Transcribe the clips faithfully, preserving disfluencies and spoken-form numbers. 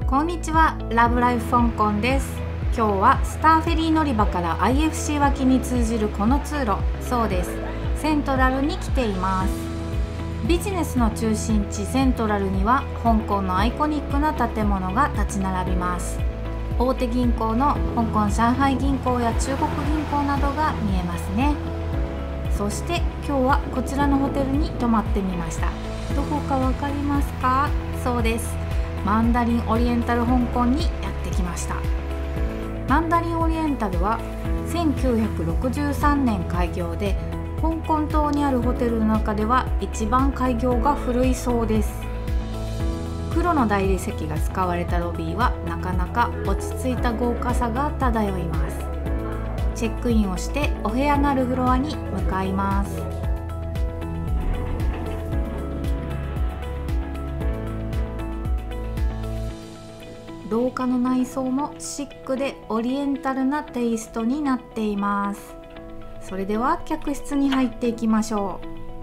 こんにちは、ラブライフ香港です。今日はスターフェリー乗り場から アイエフシー 脇に通じるこの通路、そうです、セントラルに来ています。ビジネスの中心地セントラルには香港のアイコニックな建物が立ち並びます。大手銀行の香港上海銀行や中国銀行などが見えますね。そして今日はこちらのホテルに泊まってみました。どこかわかりますか？そうです、マンダリンオリエンタル香港にやってきました。マンダリンオリエンタルはせんきゅうひゃくろくじゅうさんねん開業で、香港島にあるホテルの中では一番開業が古いそうです。黒の大理石が使われたロビーはなかなか落ち着いた豪華さが漂います。チェックインをしてお部屋のあるフロアに向かいます。廊下の内装もシックでオリエンタルなテイストになっています。それでは客室に入っていきましょ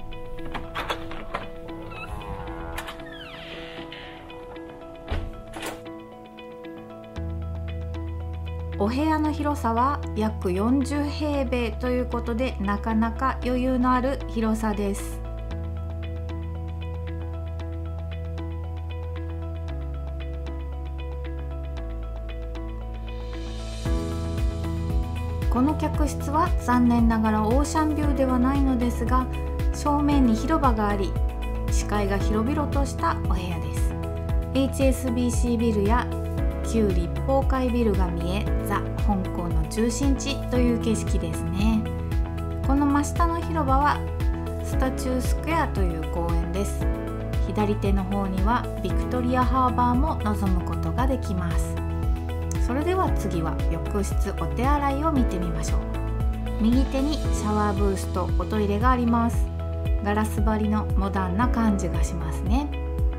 う。お部屋の広さは約よんじゅうへいべいということで、なかなか余裕のある広さです。この客室は残念ながらオーシャンビューではないのですが、正面に広場があり、視界が広々としたお部屋です。 エイチエスビーシー ビルや旧立法会ビルが見え、ザ・香港の中心地という景色ですね。この真下の広場はスタチュースクエアという公園です。左手の方にはビクトリアハーバーも望むことができます。それでは次は浴室お手洗いを見てみましょう。右手にシャワーブースとおトイレがあります。ガラス張りのモダンな感じがしますね。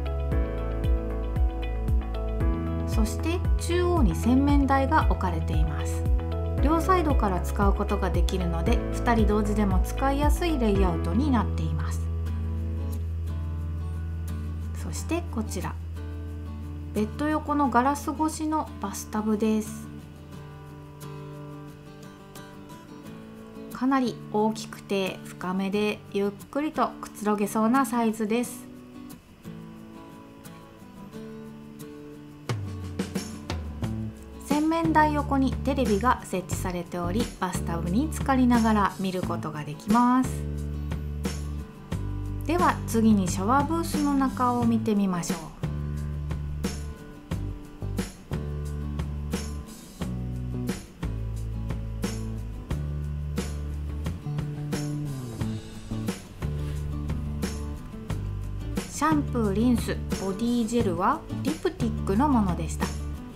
そして中央に洗面台が置かれています。両サイドから使うことができるので、ふたり同時でも使いやすいレイアウトになっています。そしてこちら、ベッド横のガラス越しのバスタブです。かなり大きくて深めで、ゆっくりとくつろげそうなサイズです。洗面台横にテレビが設置されており、バスタブに浸かりながら見ることができます。では次にシャワーブースの中を見てみましょう。シャンプー、リンス、ボディジェルはリプティックのものでした。こ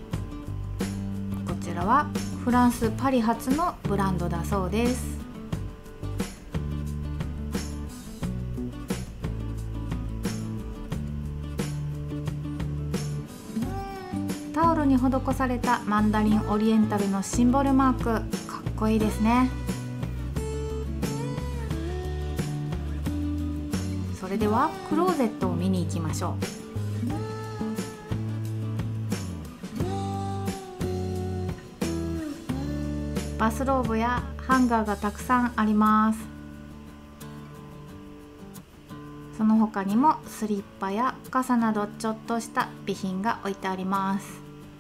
ちらはフランス・パリ発のブランドだそうです。タオルに施されたマンダリンオリエンタルのシンボルマーク、かっこいいですね。それではクローゼットを見に行きましょう。バスローブやハンガーがたくさんあります。その他にもスリッパや傘などちょっとした備品が置いてあります。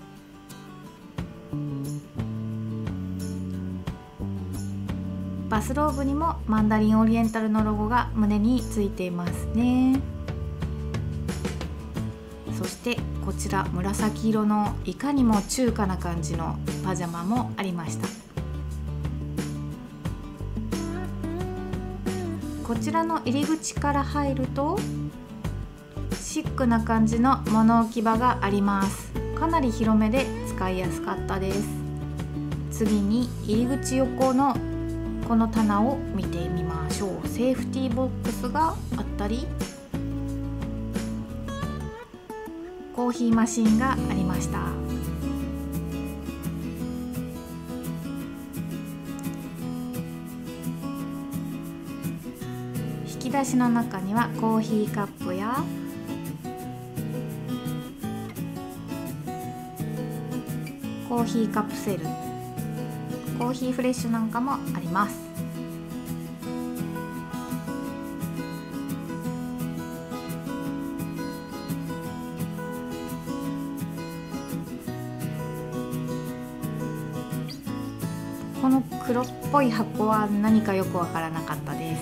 バスローブにもマンダリンオリエンタルのロゴが胸についていますね。そしてこちら紫色のいかにも中華な感じのパジャマもありました。こちらの入り口から入るとシックな感じの物置き場があります。かなり広めで使いやすかったです。次に入り口横のこの棚を見てみましょう。セーフティーボックスがあったり、コーヒーマシンがありました。引き出しの中にはコーヒーカップやコーヒーカプセル、コーヒーフレッシュなんかもあります。この黒っぽい箱は何かよくわからなかったです。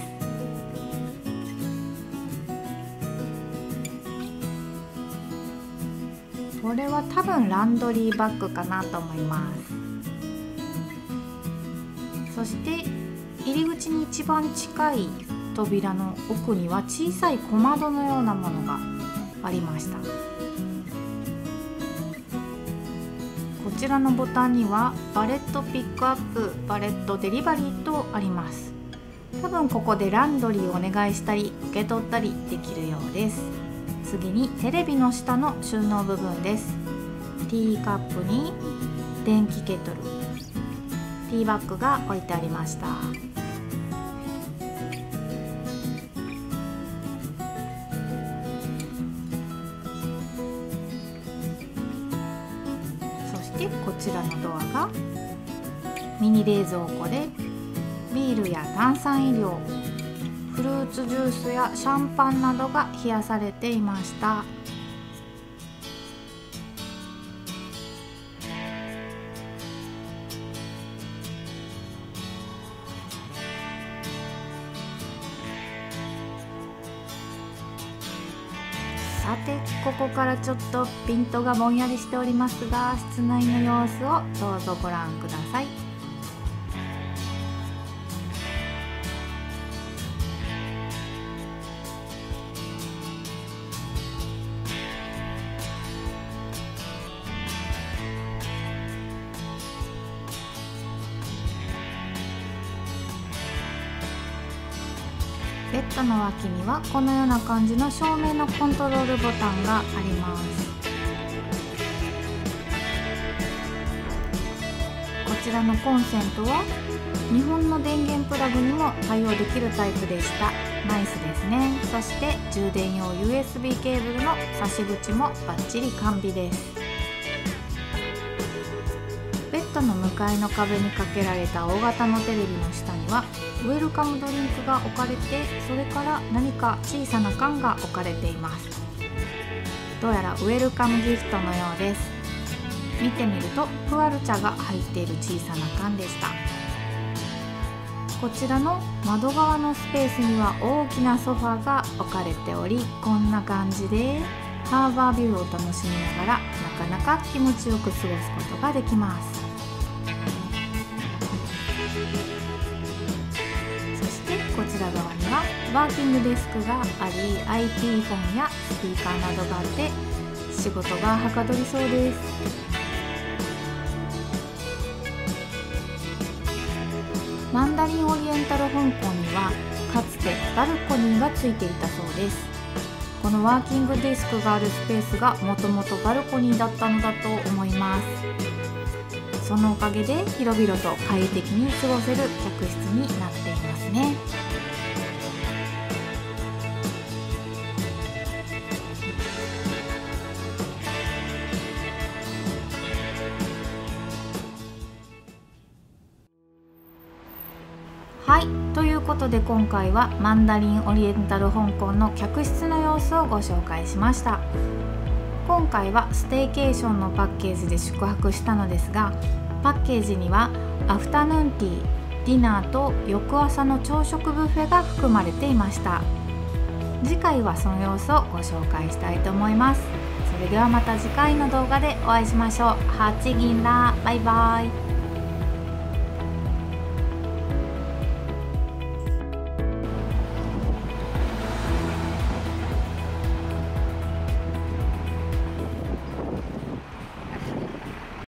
これは多分ランドリーバッグかなと思います。そして入り口に一番近い扉の奥には小さい小窓のようなものがありました。こちらのボタンにはバレットピックアップ、バレットデリバリーとあります。多分ここでランドリーをお願いしたり受け取ったりできるようです。次にテレビの下の収納部分です。ティーカップに電気ケトル、ティーバッグが置いてありました。そしてこちらのドアがミニ冷蔵庫でビールや炭酸飲料、フルーツジュースやシャンパンなどが冷やされていました。さて、ここからちょっとピントがぼんやりしておりますが、室内の様子をどうぞご覧ください。ベッドの脇にはこのような感じの照明のコントロールボタンがあります。こちらのコンセントは日本の電源プラグにも対応できるタイプでした。ナイスですね。そして充電用 ユーエスビー ケーブルの差し口もバッチリ完備です。ベッドの向かいの壁にかけられた大型のテレビの下にはウェルカムドリンクが置かれて、それから何か小さな缶が置かれています。どうやらウェルカムギフトのようです。見てみるとプアル茶が入っている小さな缶でした。こちらの窓側のスペースには大きなソファーが置かれており、こんな感じでハーバービューを楽しみながらなかなか気持ちよく過ごすことができます。こちら側にはワーキングデスクがあり、 アイティー フォンやスピーカーなどがあって仕事がはかどりそうです。マンダリンオリエンタル香港にはかつてバルコニーがついていたそうです。このワーキングデスクがあるスペースがもともとバルコニーだったのだと思います。そのおかげで広々と快適に過ごせる客室になっていますね。はい、ということで今回はマンダリンオリエンタル香港の客室の様子をご紹介しました。今回はステイケーションのパッケージで宿泊したのですが、パッケージにはアフタヌーンティー、ディナーと翌朝の朝食ブッフェが含まれていました。次回はその様子をご紹介したいと思います。それではまた次回の動画でお会いしましょう。ハチギンラー、バイバイ。